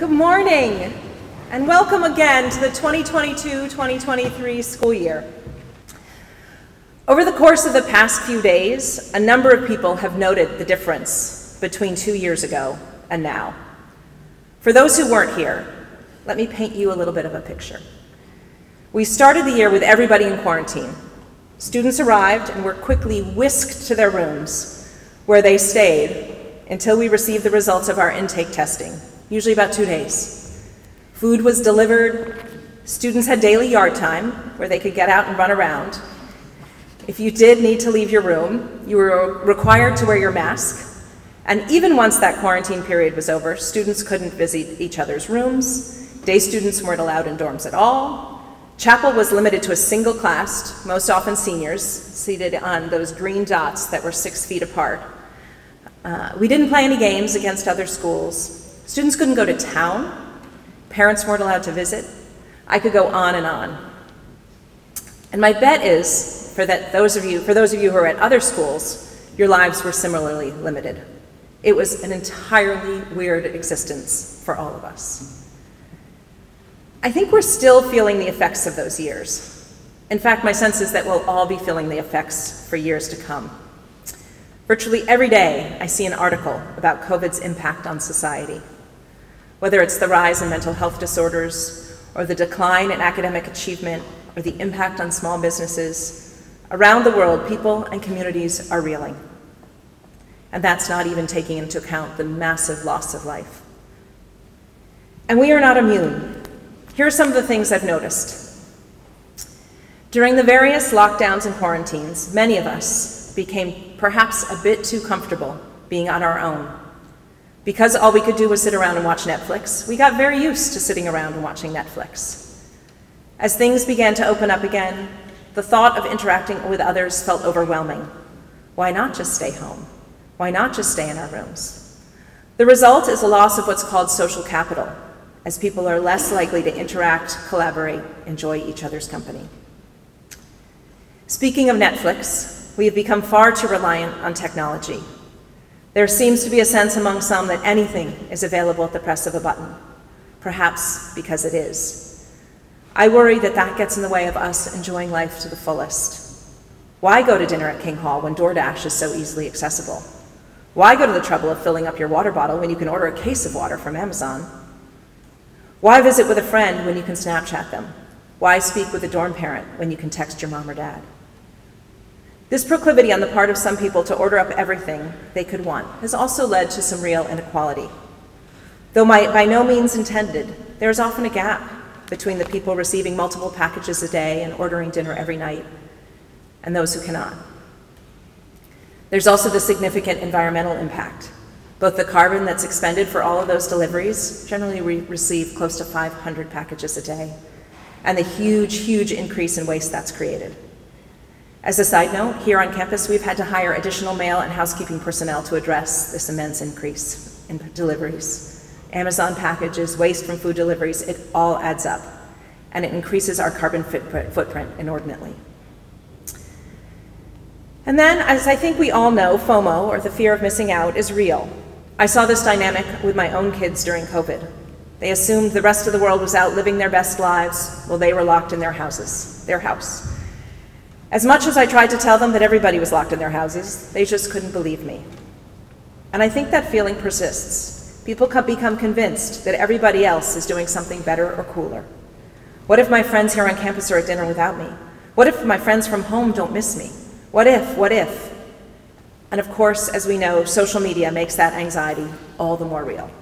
Good morning, and welcome again to the 2022-2023 school year. Over the course of the past few days, a number of people have noted the difference between 2 years ago and now. For those who weren't here, let me paint you a little bit of a picture. We started the year with everybody in quarantine. Students arrived and were quickly whisked to their rooms, where they stayed until we received the results of our intake testing, usually about 2 days. Food was delivered. Students had daily yard time, where they could get out and run around. If you did need to leave your room, you were required to wear your mask. And even once that quarantine period was over, students couldn't visit each other's rooms. Day students weren't allowed in dorms at all. Chapel was limited to a single class, most often seniors, seated on those green dots that were 6 feet apart. We didn't play any games against other schools. Students couldn't go to town. Parents weren't allowed to visit. I could go on and on. And my bet is, for those of you who are at other schools, your lives were similarly limited. It was an entirely weird existence for all of us. I think we're still feeling the effects of those years. In fact, my sense is that we'll all be feeling the effects for years to come. Virtually every day, I see an article about COVID's impact on society. Whether it's the rise in mental health disorders, or the decline in academic achievement, or the impact on small businesses, around the world, people and communities are reeling. And that's not even taking into account the massive loss of life. And we are not immune. Here are some of the things I've noticed. During the various lockdowns and quarantines, many of us became perhaps a bit too comfortable being on our own. Because all we could do was sit around and watch Netflix, we got very used to sitting around and watching Netflix. As things began to open up again, the thought of interacting with others felt overwhelming. Why not just stay home? Why not just stay in our rooms? The result is a loss of what's called social capital, as people are less likely to interact, collaborate, enjoy each other's company. Speaking of Netflix, we have become far too reliant on technology. There seems to be a sense among some that anything is available at the press of a button, perhaps because it is. I worry that that gets in the way of us enjoying life to the fullest. Why go to dinner at King Hall when DoorDash is so easily accessible? Why go to the trouble of filling up your water bottle when you can order a case of water from Amazon? Why visit with a friend when you can Snapchat them? Why speak with a dorm parent when you can text your mom or dad? This proclivity on the part of some people to order up everything they could want has also led to some real inequality. Though by no means intended, there is often a gap between the people receiving multiple packages a day and ordering dinner every night and those who cannot. There's also the significant environmental impact. Both the carbon that's expended for all of those deliveries, generally we receive close to 500 packages a day, and the huge increase in waste that's created. As a side note, here on campus, we've had to hire additional mail and housekeeping personnel to address this immense increase in deliveries. Amazon packages, waste from food deliveries, it all adds up, and it increases our carbon footprint inordinately. And then, as I think we all know, FOMO, or the fear of missing out, is real. I saw this dynamic with my own kids during COVID. They assumed the rest of the world was out living their best lives while they were locked in their house. As much as I tried to tell them that everybody was locked in their houses, they just couldn't believe me. And I think that feeling persists. People become convinced that everybody else is doing something better or cooler. What if my friends here on campus are at dinner without me? What if my friends from home don't miss me? What if? And of course, as we know, social media makes that anxiety all the more real.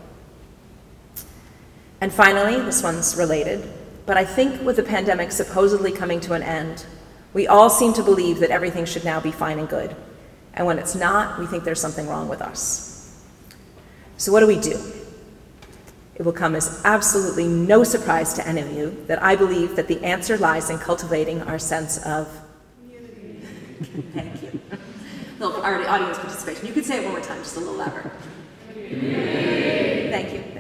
And finally, this one's related, but I think with the pandemic supposedly coming to an end, we all seem to believe that everything should now be fine and good. And when it's not, we think there's something wrong with us. So what do we do? It will come as absolutely no surprise to any of you that I believe that the answer lies in cultivating our sense of community. Thank you. Little audience participation. You could say it one more time, just a little louder. Thank you.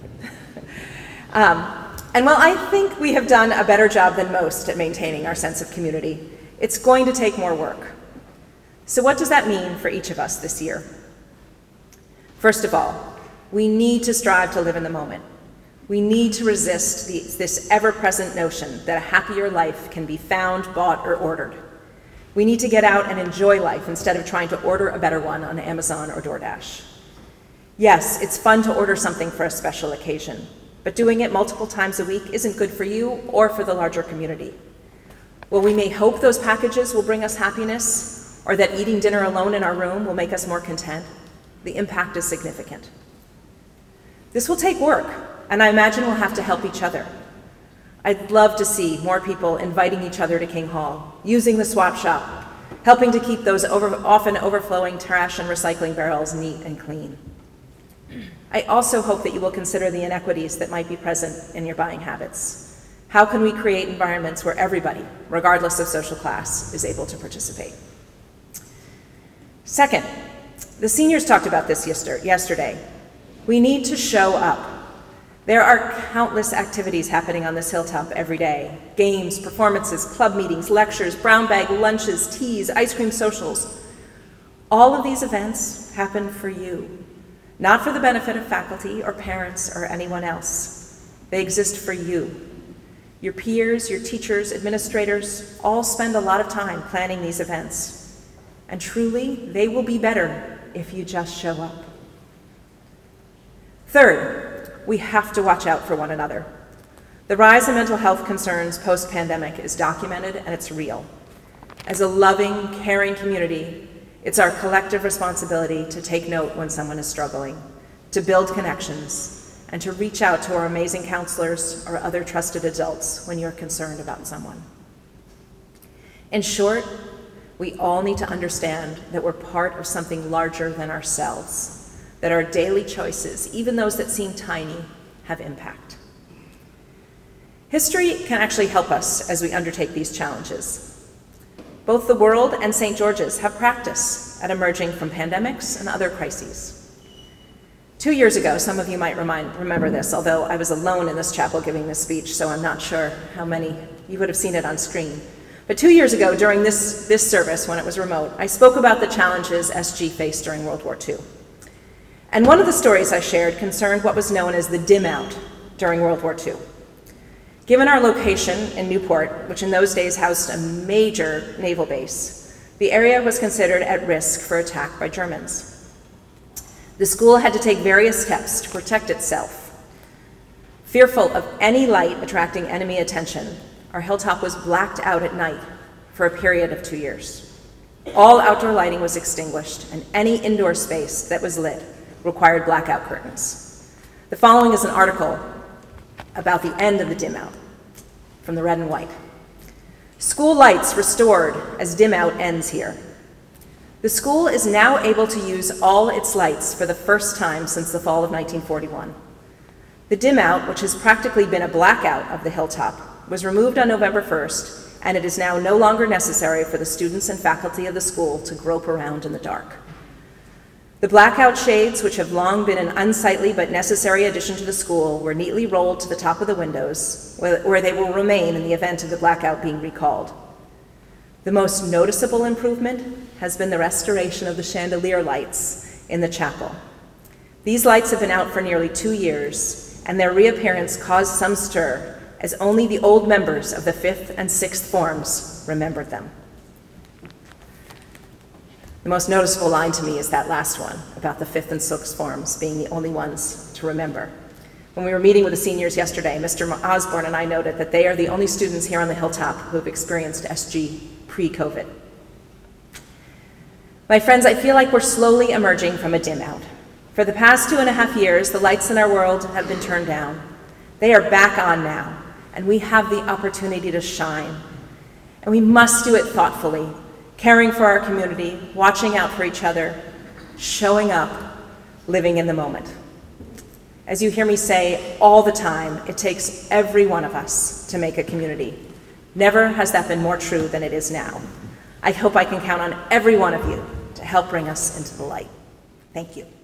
And while I think we have done a better job than most at maintaining our sense of community, it's going to take more work. So what does that mean for each of us this year? First of all, we need to strive to live in the moment. We need to resist this ever-present notion that a happier life can be found, bought, or ordered. We need to get out and enjoy life instead of trying to order a better one on Amazon or DoorDash. Yes, it's fun to order something for a special occasion, but doing it multiple times a week isn't good for you or for the larger community. While we may hope those packages will bring us happiness, or that eating dinner alone in our room will make us more content, the impact is significant. This will take work, and I imagine we'll have to help each other. I'd love to see more people inviting each other to King Hall, using the swap shop, helping to keep those often overflowing trash and recycling barrels neat and clean. I also hope that you will consider the inequities that might be present in your buying habits. How can we create environments where everybody, regardless of social class, is able to participate? Second, the seniors talked about this yesterday. We need to show up. There are countless activities happening on this hilltop every day. Games, performances, club meetings, lectures, brown bag lunches, teas, ice cream socials. All of these events happen for you, not for the benefit of faculty or parents or anyone else. They exist for you. Your peers, your teachers, administrators, all spend a lot of time planning these events. And truly, they will be better if you just show up. Third, we have to watch out for one another. The rise in mental health concerns post-pandemic is documented and it's real. As a loving, caring community, it's our collective responsibility to take note when someone is struggling, to build connections, and to reach out to our amazing counselors or other trusted adults when you're concerned about someone. In short, we all need to understand that we're part of something larger than ourselves, that our daily choices, even those that seem tiny, have impact. History can actually help us as we undertake these challenges. Both the world and St. George's have practice at emerging from pandemics and other crises. 2 years ago, some of you might remember this, although I was alone in this chapel giving this speech, so I'm not sure how many, you would have seen it on screen. But 2 years ago, during this service, when it was remote, I spoke about the challenges SG faced during World War II. And one of the stories I shared concerned what was known as the dim out during World War II. Given our location in Newport, which in those days housed a major naval base, the area was considered at risk for attack by Germans. The school had to take various steps to protect itself. Fearful of any light attracting enemy attention, our hilltop was blacked out at night for a period of 2 years. All outdoor lighting was extinguished, and any indoor space that was lit required blackout curtains. The following is an article about the end of the dim out from the Red and White. School lights restored as dim out ends here. The school is now able to use all its lights for the first time since the fall of 1941. The dim out, which has practically been a blackout of the hilltop, was removed on November 1st, and it is now no longer necessary for the students and faculty of the school to grope around in the dark. The blackout shades, which have long been an unsightly but necessary addition to the school, were neatly rolled to the top of the windows, where they will remain in the event of the blackout being recalled. The most noticeable improvement has been the restoration of the chandelier lights in the chapel. These lights have been out for nearly 2 years, and their reappearance caused some stir, as only the old members of the 5th and 6th forms remembered them. The most noticeable line to me is that last one, about the 5th and 6th forms being the only ones to remember. When we were meeting with the seniors yesterday, Mr. Osborne and I noted that they are the only students here on the hilltop who have experienced SG pre-COVID. My friends, I feel like we're slowly emerging from a dim out. For the past 2.5 years, the lights in our world have been turned down. They are back on now, and we have the opportunity to shine. And we must do it thoughtfully, caring for our community, watching out for each other, showing up, living in the moment. As you hear me say all the time, it takes every one of us to make a community. Never has that been more true than it is now. I hope I can count on every one of you to help bring us into the light. Thank you.